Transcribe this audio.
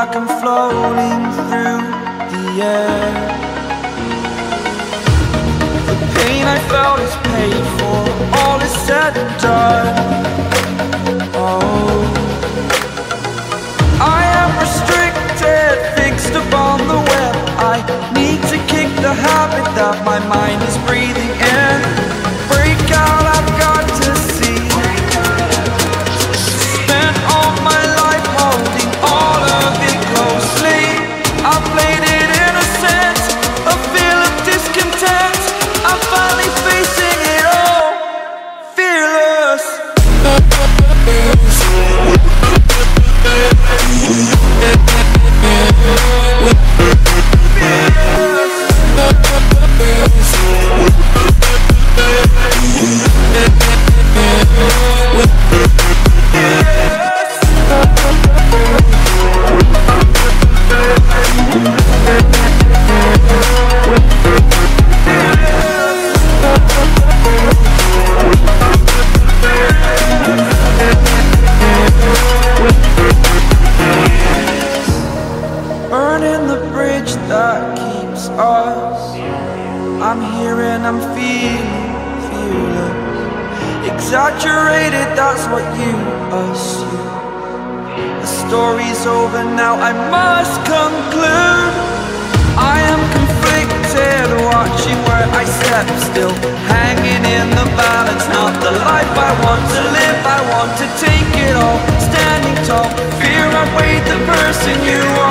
like I'm floating through the air. The pain I felt is paid for, all is said and done. Oh, I am restricted, fixed upon the web. I need to kick the habit that my mind is breathing in. Break out, I've got to see. Spent all my life holding all of it closely. I played it innocent, a feel of discontent. I'm finally facing it all, fearless. Burning the bridge that keeps us. I'm here and I'm feeling fearless. Exaggerated, that's what you assume. The story's over now, I must conclude. I am conflicted, watching where I step still, hanging in the balance. Not the life I want to live, I want to take it all. Standing tall, fear I weighed the person you are.